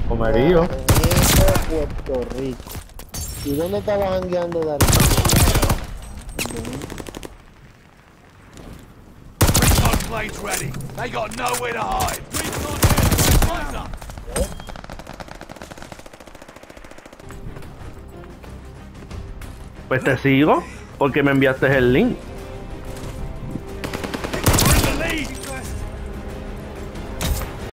Comerío. Puerto Rico. ¿Y dónde estaba jangueando Darío? Recon planes ready. They got nowhere to hide. Recon here. Close up. Pues te sigo porque me enviaste el link.